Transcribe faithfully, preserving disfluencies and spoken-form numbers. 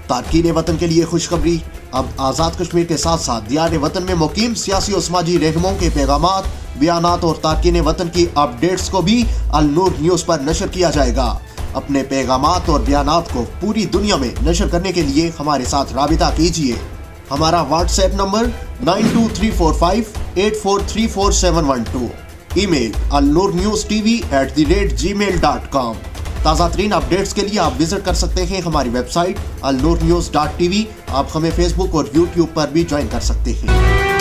तारकीन वतन के लिए खुशखबरी, अब आज़ाद कश्मीर के साथ साथ दियार वतन में मुकीम सियासी और समाजी रहनुमाओं के पैगामात, बयानात और तारकीन वतन की अपडेट्स को भी अल नूर न्यूज़ पर नशर किया जाएगा। अपने पैगामात और बयानात को पूरी दुनिया में नशर करने के लिए हमारे साथ राबिता कीजिए। हमारा WhatsApp number nine two three four five eight four three four seven one two, email Al Noor news TV at the rate Gmail dot com. ताज़ा तरीन अपडेट्स के लिए आप विजिट कर सकते हैं हमारी website Al Noor news dot TV. आप हमें फेसबुक और यूट्यूब पर भी ज्वाइन कर सकते हैं।